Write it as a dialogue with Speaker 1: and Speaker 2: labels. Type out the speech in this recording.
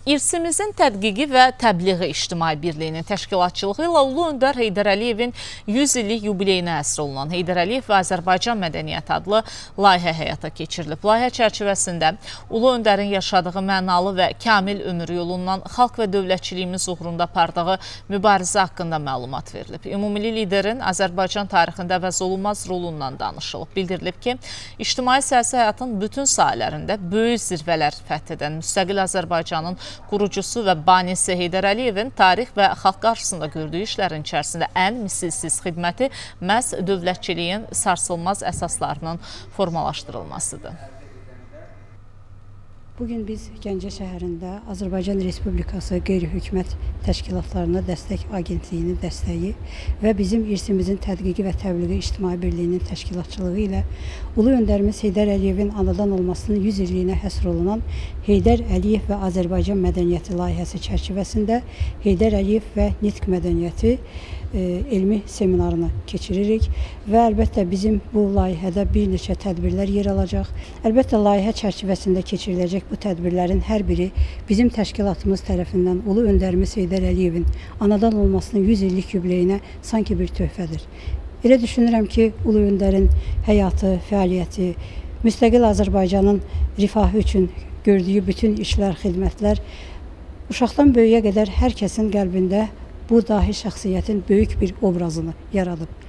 Speaker 1: İrsimizin Tədqiqi və Təbliği İctimai Birliyinin təşkilatçılığı ilə Ulu Öndər Heydər Əliyevin 100 illik yubileyinə həsr olunan Heydər Əliyev və Azərbaycan Mədəniyyəti adlı layihə həyata keçirilib. Layihə çərçivəsində Ulu Öndərin yaşadığı mənalı və kamil ömür yolundan xalq və dövlətçiliyimiz uğrunda apardığı mübarizə haqqında məlumat verilib. Ümumilli liderin Azərbaycan tarixində əvəz olunmaz rolundan danışılıb. Bildirilib ki, ictimai siyasi həyatın bütün sahələrində böyük zirvələr fəth edən müstəqil Azərbaycanın qurucusu və banisi Heydər Əliyevin tarix və xalq qarşısında gördüyü işlərin içərisində ən misilsiz xidməti məhz dövlətçiliyin sarsılmaz əsaslarının formalaşdırılmasıdır.
Speaker 2: Bugün biz Gəncə şəhərində Azərbaycan Respublikası qeyri-hökumət təşkilatlarına dəstək agentliyinin dəstəyi və bizim irsimizin Tədqiqi və Təbliği İctimai Birliyinin təşkilatçılığı ilə Ulu Öndərimiz Heydər Əliyevin anadan olmasının 100 illiyinə həsr olunan Heydər Əliyev və Azərbaycan Mədəniyyəti layihəsi çərçivəsində Heydər Əliyev və Nitq Mədəniyyəti elmi seminarını keçiririk və əlbəttə bizim bu layihədə bir neçə tədbirlər yer alacaq. Əlbəttə layihə çərçivəsində keçiriləcək bu tədbirlərin hər biri bizim təşkilatımız tərəfindən Ulu Öndərimiz Heydər Əliyevin anadan olmasının 100 illik yubileyinə sanki bir töhfədir. Elə düşünürəm ki, Ulu Öndərin həyatı, fəaliyyəti, müstəqil Azərbaycanın rifahı üçün gördüyü bütün işlər, xidmətlər uşaqdan böyüyə qədər hər kəsin qəlbində bu dahi şəxsiyyətin böyük bir obrazını yaradıb.